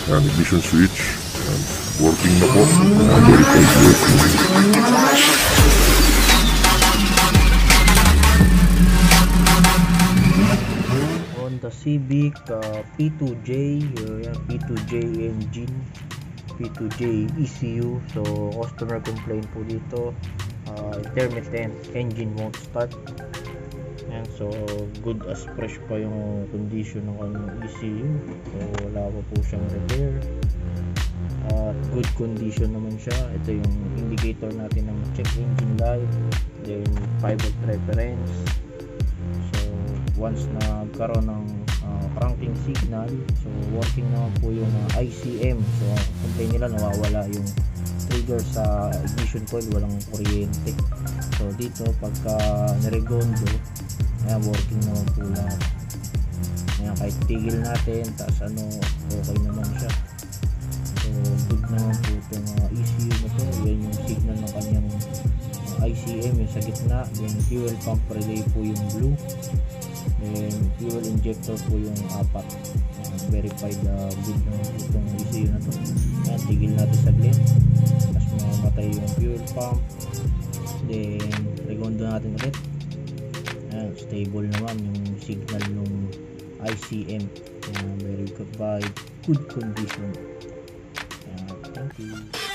Yan, ignition switch. Yan, working na po. Verified working. Honda Civic P2J, yan, P2J engine, P2J ECU. So customer complaint po dito, intermittent engine won't start. Yan, so good as fresh pa yung condition ng kanyang ECU, so wala pa po siyang repair. Good condition naman siya. Ito yung indicator natin ng check engine light, then 5-volt reference. So once na nagkaroon ng cranking signal, so working naman po yung ICM. So complain nila nawawala yung trigger sa ignition coil, walang kuryente. So dito pagka niregondo, ayan, working naman po lahat. Ayan, kahit tigil natin, taas okay naman siya. So good naman po itong ECU na to. Yan yung signal ng kanyang ICM yung sa gitna, then fuel pump relay po yung blue, then fuel injector po yung 4. Verified good naman po itong ECU na to. Ayan, tigil natin saglit, tapos mamamatay yung fuel pump, then regondo natin ulit. Ayan, stable naman yung signal ng ICM. Ayan, very good condition. Thank you.